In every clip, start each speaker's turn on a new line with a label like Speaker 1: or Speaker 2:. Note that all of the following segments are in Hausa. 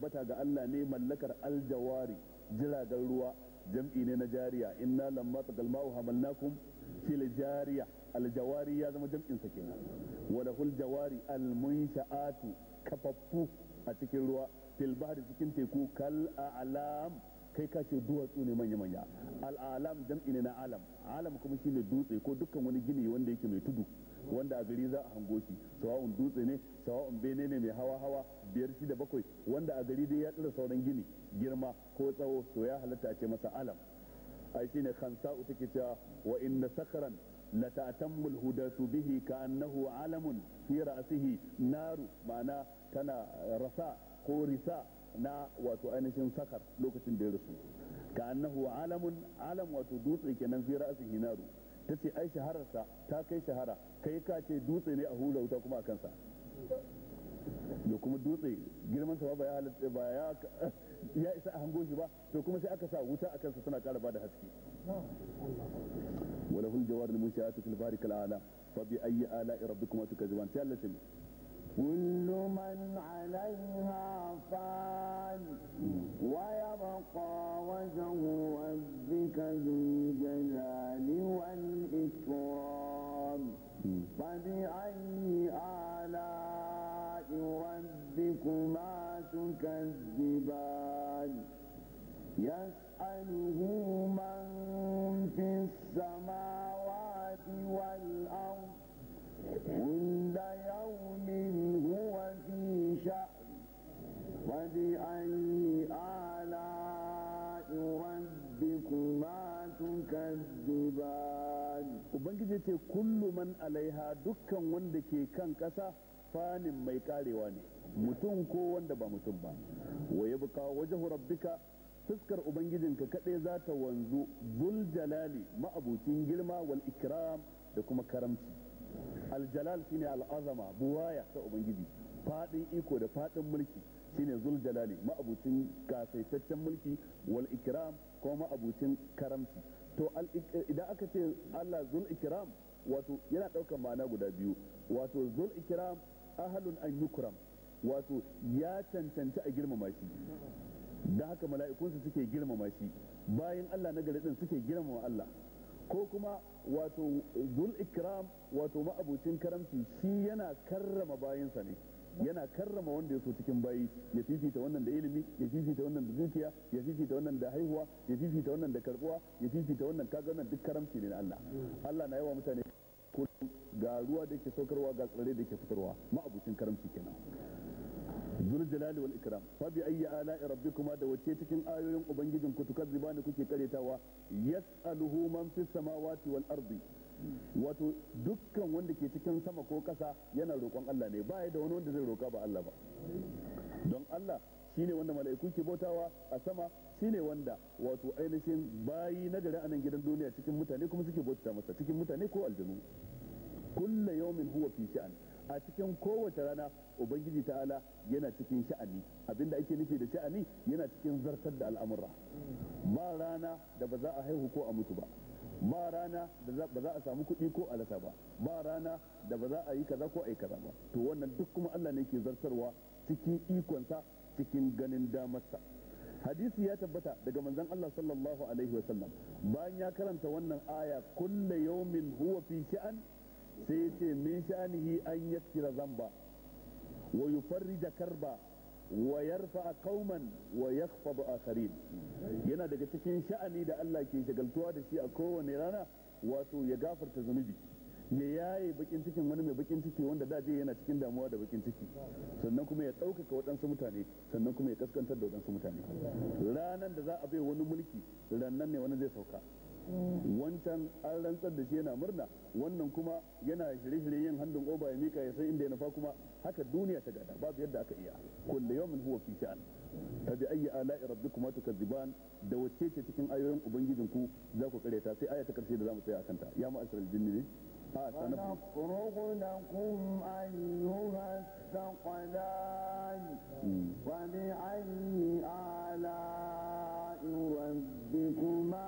Speaker 1: bata ga Allah ne mallakar aljawari jiragen ruwa jam'i ne na jariya inna lamma taqal ma'u hamalnakum fil jariya aljawari ya zama jam'in sa kenan wa lahul jawari almunsha'atu kafaffu a cikin ruwa fil bahri cikin teku kal a'lam kai ka ce duwatsu ne manya manya al'alam jam'i ne na alam alam kuma shine dutse ko dukkan wani gini wanda yake mai tudu wanda a gari za a hango shi sawa'un dutse ne sawa'un bene ne mai hawa hawa 5 6 7 wanda a gari dai ya tsira sauran gini girma ko tsawo to ya halatta a ce masa alam ai shine khansa'u take cewa wa inna sakran la ta'tammu al-hudatu bihi ka'annahu alamun fi ra'sihi naru ma'ana tana rasa ko risa na wato ainihin sakar lokacin da ya rasu ka'annahu alamun alam wato dutse kenan fi ra'sihi naru tace ai shahararsa ta kai shahara kai ka ce dutse ne a hula wuta kuma a kansa da kuma dutse girman sa ba ya halatta ba ya isa a hango shi ba to kuma sai aka sa wuta a kansa tana ƙara bada haske wala hul jawar al mushayatu fil bari kal ala fa bi ayyi ala'i rabbikuma tukazziban sai Allah ce
Speaker 2: كل من عليها فان ويبقى وجه ربك ذو الجلال والإكرام فبأي آلاء ربكما تكذبان يسأله من في السماوات والأرض كل يوم هو في شأن فبأي آلاء ربكما تكذبان
Speaker 1: ubangiji ce kullu man alaiha dukkan wanda ke kan kasa fanin mai karewa ne mutum ko wanda ba mutum ba wa yabqa wajhu rabbika fuskar ubangijinka kadai za ta wanzu zul jalali ma'abucin girma wal ikram da kuma karamci aljalal shine al'azama buwaya ta ubangiji fadin iko da fadin mulki shine zul jalali ma'abucin kasaitaccen mulki wal ikram ko ma'abucin karamci to idan aka ce Allah zul ikram wato yana daukar ma'ana guda biyu wato zul ikram ahlun an yukram wato ya cancanci a girmama shi da haka mala'ikunsu suke girmama shi bayan Allah na gari din suke girmama Allah ko kuma wato zul ikram wato ma'abucin karamci shi yana karrama bayinsa ne yana karrama wanda ya so cikin bayi ya fifita wannan da ilimi ya fifita wannan da dukiya ya fifita wannan da haihuwa ya fifita wannan da karbuwa ya fifita wannan kaga wannan duk karamci ne na Allah Allah na yawa mutane kullum ga ruwa da yake saukarwa ga tsirrai da yake fitarwa ma'abucin karamci kenan zul jalali wal ikram fa bi ayyi ala'i rabbikuma da wace cikin ayoyin ubangijin ku tukazzibani kuke karetawa yas'aluhu man fis samawati wal ardi wato dukkan wanda ke cikin sama ko kasa yana roƙon Allah ne ba ya da wani wanda zai roƙa ba Allah ba don Allah shine wanda mala'iku ke bautawa a sama shine wanda wato ainihin bayi na gari a nan gidan duniya cikin mutane kuma suke bauta masa cikin mutane ko aljanu kullu yawmin huwa fi sha'an a cikin kowace rana ubangiji ta'ala yana cikin sha'ani abinda ake nufi da sha'ani yana cikin zartar da al'amura ba rana da ba za a haihu ko a mutu ba ba rana da ba za a samu kuɗi ko a rasa ba ba rana da ba za a yi kaza ko a yi kaza ba to wannan duk kuma Allah ne ke zartarwa cikin ikonsa cikin ganin damarsa hadisi ya tabbata daga manzon Allah sallallahu alaihi wasallam bayan ya karanta wannan aya kullu yawmin huwa fi sha'an sai ya ce min sha'anihi an yaktira zamba wa yufarrija karba wa yarfa qauman wa yakhfadu akharin yana daga cikin sha'ani da Allah ke shagaltuwa da shi a kowane rana wato ya gafarta zunubi ya yaye bakin cikin wani mai bakin ciki wanda da yana cikin damuwa da bakin ciki sannan kuma ya ɗaukaka waɗansu mutane sannan kuma ya kaskantar da waɗansu mutane ranan da za a bai wani mulki rannan ne wani zai sauka wancan an rantsar da shi yana murna wannan kuma yana shirye-shirye yin handin oba ya mika ya san inda ya nufa kuma haka duniya ta gada babu yadda aka iya kullu yawmin huwa fi sha'an fa bi ayyi ala'i rabbikuma tukazziban da wacce ce cikin ayoyin ubangijinku za ku kareta sai aya ta karshe da zamu tsaya akan ta ya ma'asharal jinni ne
Speaker 2: ونفرغ لكم أيها الثقلان وبأي آلاء ربكما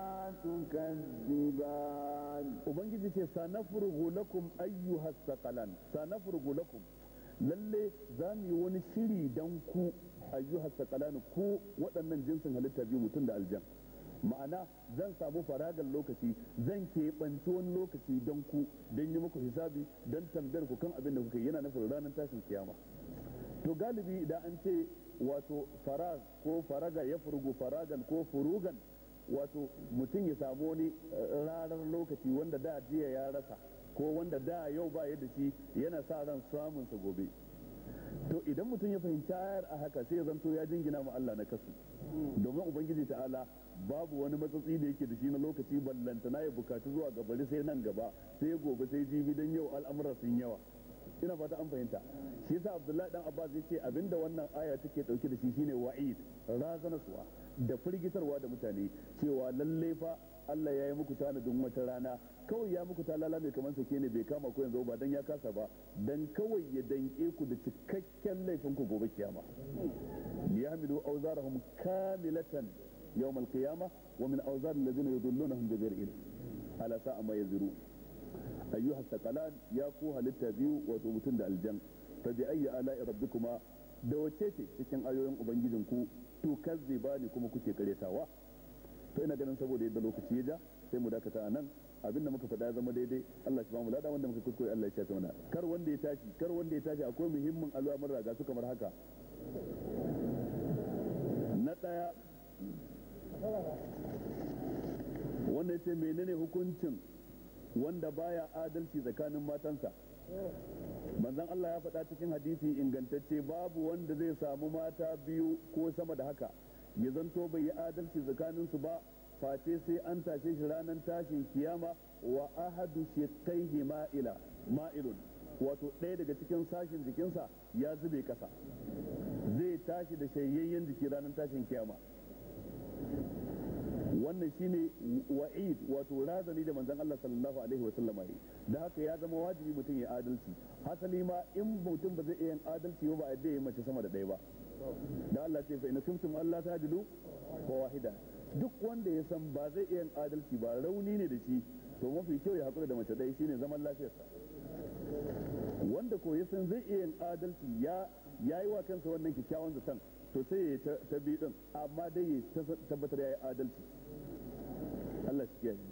Speaker 2: تكذبان
Speaker 1: ubangiji ce sanafurgu lakum ayyuha thaqalan sanafurgu lakum lalle za mu yi wani shiri dan ku ayyuhas saqalani ku waɗannan jinsin halitta biyu mutum da aljan ma'ana zan samu faragan lokaci zan keɓanci wani lokaci don ku don yi muku hisabi don tambayar ku kan abin da kuka yi yana nufin ranar tashin kiyama to galibi idan an ce wato farag ko faraga ya furgu faragan ko furugan wato mutum ya samu wani ranar lokaci wanda da jiya ya rasa ko wanda da yau ba ya da shi yana sa ran samunsa gobe to idan mutum ya fahimci ayar a haka sai ya zanto ya jingina ma Allah na kasu domin ubangiji ta'ala babu wani matsatsi da yake da shi na lokaci ballantana ya bukaci zuwa gabari sai nan gaba sai gobe sai jibi dan yau al'amura sun yawa ina fata an fahimta shi yasa Abdullahi dan Abbas ya ce abinda wannan aya take dauke da shi shine wa'id razanaswa da firgitarwa da mutane cewa lalle fa Allah ya yi muku tanadin wata rana kawai ya muku talala mai kamar sake ne bai kama ku yanzu ba dan ya kasa ba dan kawai ya danke ku da cikakken laifin ku gobe kiyama liyahmilu awzarahum kamilatan yawm al-qiyamah wa min awzar alladhina yudillunahum bighayri ilm ala sa'a ma yaziru ayyuha thaqalan ya ku halitta biyu wato mutum da aljan fa bi ayyi ala'i rabbikuma da wace ce cikin ayoyin ubangijinku to kazzibani kuma kuke karetawa to ina ganin saboda yadda lokaci ya ja sai mu dakata a nan abinda muka faɗa ya zama daidai Allah shi ba mu lada wanda muka kuskure Allah ya shafe mana kar wanda ya tashi akwai muhimmin al'amuran raga su kamar haka na ɗaya wanda ya ce menene hukuncin wanda baya adalci tsakanin matansa manzon Allah ya faɗa cikin hadisi ingantacce babu wanda zai samu mata biyu ko sama da haka ya zanto bai yi adalci tsakaninsu ba face sai an tashe shi ranar tashin kiyama wa ahadu shiqqaihi ma'ilun wato ɗaya daga cikin sashin jikinsa ya zube kasa zai tashi da shayayyen jiki ranar tashin kiyama wannan shine wa'id wato razani da manzon Allah sallallahu alaihi wa sallama yi da haka ya zama wajibi mutum ya adalci hasali ma in mutum ba zai iya yin adalci ba a yadda ya mace sama da ɗaya ba da Allah ce fa in kuntum Allah ta'dilu fa wahida duk wanda ya san ba zai iya yin adalci ba rauni ne da shi to mafi kyau ya hakura da mace ɗaya shine zaman lafiyarsa wanda ko ya san zai iya yin adalci ya yi wa kansa wannan kyakkyawan zaton to sai ya ta bi din amma dai ya tabbatar ya yi adalci Allah shi kiyaye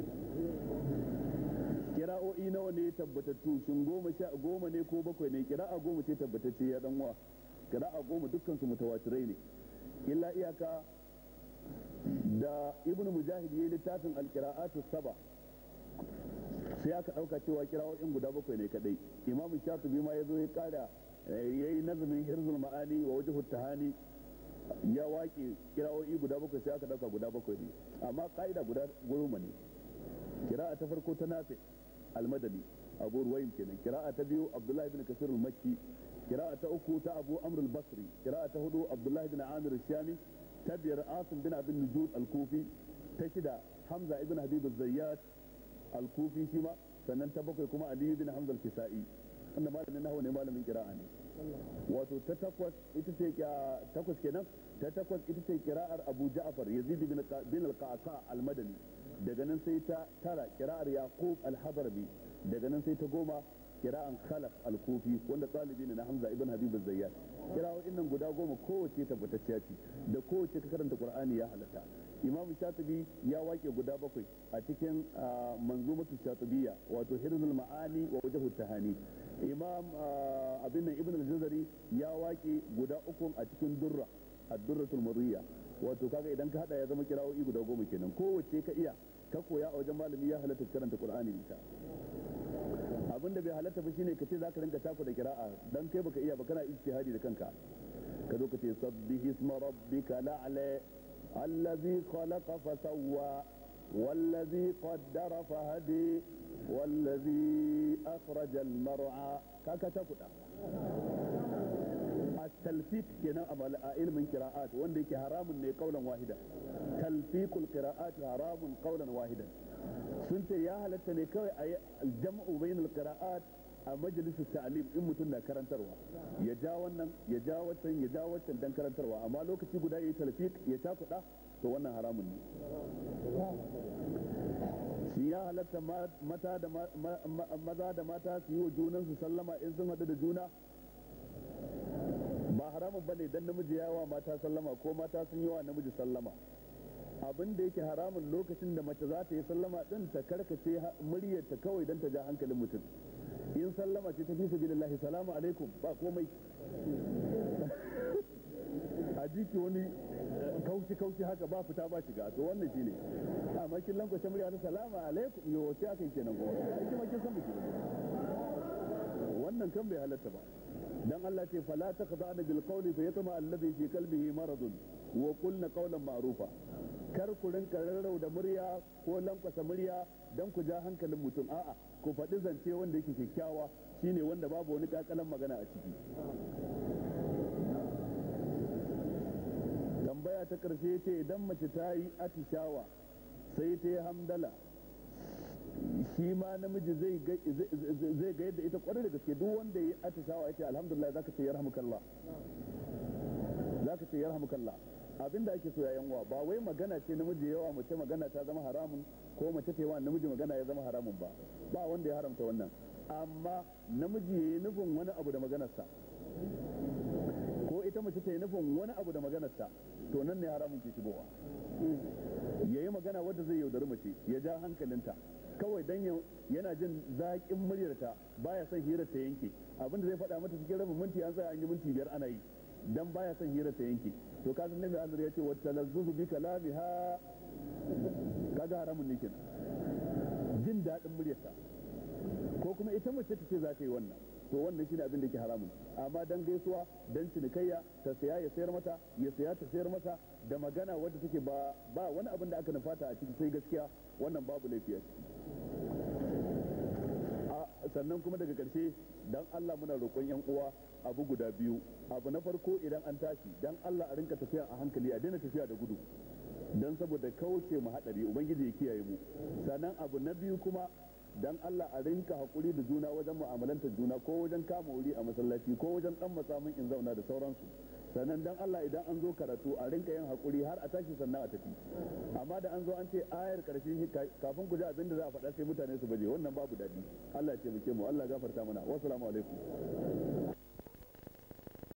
Speaker 1: kira'o'i nawa ne tabbatattu shin goma ne ko bakwai ne kira'a goma ce tabbatacce ya dan uwa kira'a goma dukkan su mutawatirai ne illa iyaka da ibn mujahid yayi littafin al-qira'atu saba sai aka dauka cewa kira'o'in guda bakwai ne kadai imamu shatibi ma yazo ya kara yayi nazamin hirzul ma'ani wa wajhut tahani ya waƙe kira'o'i guda bakwai sai aka dauka guda bakwai ne amma ka'ida guda goma ne kira'a ta farko ta nafi al-madani abu ruwayin kenan kira'a ta biyu abdullahi ibn kasir al-makki kira'a ta uku ta abu amr al-basri kira'a ta hudu abdullahi ibn amir al-shami ta biyar asim bin abin nujud al-kufi ta shida hamza ibn habib al-zayyat al-kufi shi ma sannan ta bakwai kuma ali ibn hamza al-kisa'i wanda malamin nahwu ne malamin kira'a ne wato ta takwas ita ce takwas kenan ta takwas ita ce kira'ar abu ja'far yazid bin al-qaqa al-madani daga nan sai ta tara kira'ar yaqub al-hadrami daga nan sai ta goma kira'an khalaf al-kufi wanda talibi ne na hamza ibn habib az-zayyat kira'o'in nan guda goma kowace tabbatacciya ce da kowace ka karanta qur'ani ya halatta imam shatibi ya wake guda bakwai a cikin manzumatu shatibiyya wato hirzul ma'ani wa wajhu tahani imam abin nan ibn al-jazari ya wake guda uku a cikin durra ad-durratul murriya wato kaga idan ka hada ya zama kira'o'i guda goma kenan kowace ka iya ka koya a wajen malami ya halatta karanta qur'ani ita abin da bai halatta ba shine ka ce zaka rinka taku da kira'a dan kai baka iya ba kana ijtihadi da kanka ka zo ka ce sabbihi isma rabbika la'ala allazi khalaqa fa sawwa wallazi qaddara fa hadi wallazi akhraja al-mar'a kaka ta kuda at-talfiq kenan a ilmin qira'at wanda yake haramun ne kaulan wahida talfiqul qira'at haramun kaulan wahidan sun ce ya halatta ne kawai a yi aljam'u bainal qira'at a majalisar ta'alim in mutum na karantarwa ya ja wannan ya ja wancan ya ja wancan dan karantarwa amma lokaci guda yayi talfiq ya takuda to wannan haramun ne shi ya halatta maza da mata su yi wa junansu sallama in sun haɗu da juna ba haramun bane dan namiji ya wa mata sallama ko mata sun yi wa namiji sallama. Abin da yake haramun lokacin da mace za ta yi sallama din ta karkace muryarta kawai dan ta ja hankalin mutum. In sallama ce ta fi sabilillahi salamu alaikum ba komai. A jiki wani kauci haka ba fita ba shiga to wannan shine. Amma kin lankwashe murya ta salamu alaikum yo sai aka yi kenan ko ai kuma kin san biki wannan kan bai halatta ba. Dan Allah ce fala taqda'na bil qawli fa yatma alladhi fi qalbihi maradun wa qulna qawlan ma'rufa. Kar ku rinka rarrau da murya ko lankwasa murya dan ku ja hankalin mutum, a'a ku faɗi zance wanda yake kyakkyawa shine wanda babu wani kakalan magana a ciki. Tambaya ta karshe ce idan mace ta yi atishawa sai ta yi hamdala, shi ma namiji zai ga yadda ita kwarai da gaske. Duk wanda ya yi atishawa ya ce alhamdulillah zaka ce yarhamukallah, zaka ce yarhamukallah. Abinda ake so yayan uwa ba wai magana ce namiji yawa mace magana ta zama haramun ko mace ta yi wa namiji magana ya zama haramun ba wanda ya haramta wannan. Amma namiji ya yi nufin wani abu da maganarsa ko ita mace ta yi nufin wani abu da maganarsa, to nan ne haramun ke shigowa. Ya yi magana wadda zai yaudari mace ya ja hankalinta kawai dan yana jin zaƙin muryarta baya son hirar ta yanke. Abinda zai faɗa mata cikin rabin minti an tsaya an yi minti 5 ana yi dan baya son hirar ta yanke. To kasan nabi Allah ya ce wa talazzuzu bi kalamiha, kaga haramun ne kenan jin daɗin muryarta. Ko kuma ita mace ta ce za ta yi wannan, to wannan shine abin da yake haramun. Amma dan gaisuwa dan cinikayya ta saya ya sayar mata ya saya ta sayar mata da magana wadda take ba wani abin da aka nufata a ciki sai gaskiya, wannan babu laifi a ciki. Sannan kuma daga ƙarshe dan Allah muna roƙon yan uwa abu guda biyu. Abu na farko idan an tashi dan Allah a rinka tafiya a hankali, a daina tafiya da gudu dan saboda kauce mu hadari, ubangiji ya kiyaye mu. Sannan abu na biyu kuma dan Allah a rinka hakuri da juna wajen mu'amalantar juna ko wajen kama wuri a masallaci ko wajen dan matsamin in zauna da sauransu. Sannan dan Allah idan an zo karatu a rinka yin hakuri har a tashi sannan a tafi. Amma da an zo an ce ayar karshe kafin ku ji abin da za a faɗa sai mutane su baje, wannan babu daɗi. Allah ya taimake mu, Allah gafarta mana. Wassalamu alaikum.